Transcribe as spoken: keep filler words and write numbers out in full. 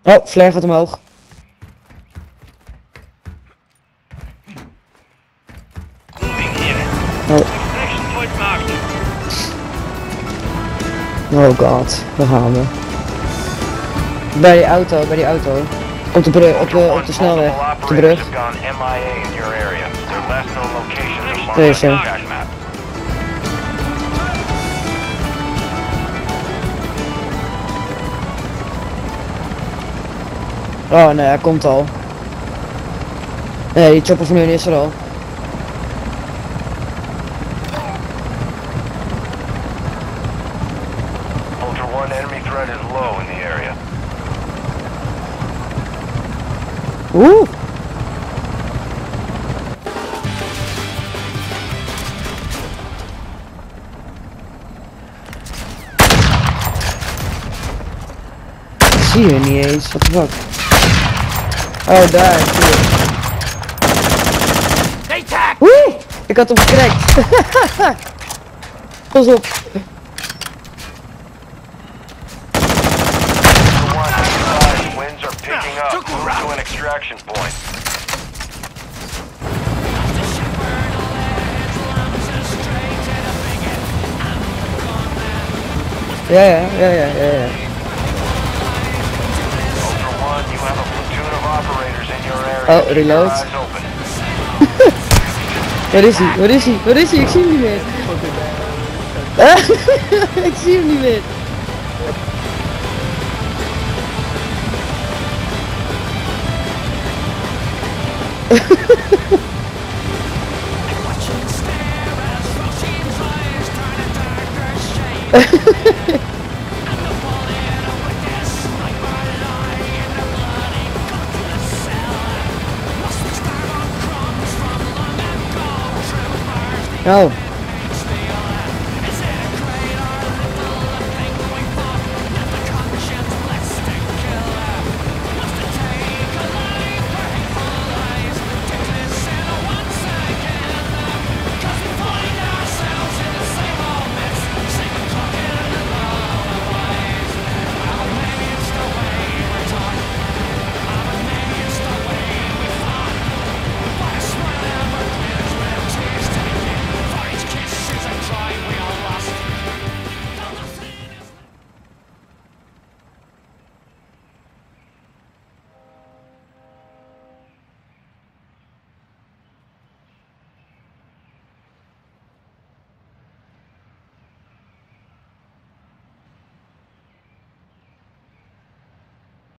Oh, flare gaat omhoog. Oh. Oh god, daar gaan we. Bij die auto, bij die auto. Op de brug, op de, op de snelweg, op de brug. Deze. Oh nee, hij komt al. Nee, die chopper van hun is er al. Ultra One, enemy threat is low in the area. Oeh! Ik zie je niet eens, wat de fuck? Oh, daar, zie je. Woe! Ik had hem gekrekt. Pas op. Winds are picking up. Move to an extraction point. Ja, ja, ja, ja, ja, ja. Ultra One, you have a platoon of operators in your area. Oh, reload. Eyes open. Waar is hij? Waar is hij? Waar is hij? Ik zie hem niet meer. Ik zie hem niet meer. Oh.